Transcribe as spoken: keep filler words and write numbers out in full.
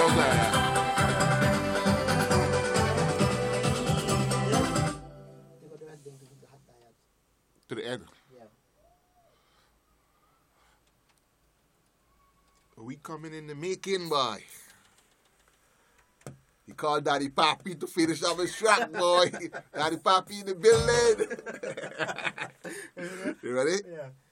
Long Island. To the end. Yeah. We coming in the making, boy. He called Daddy Papi to finish up his track, boy. Daddy Papi in the building. You ready? Yeah.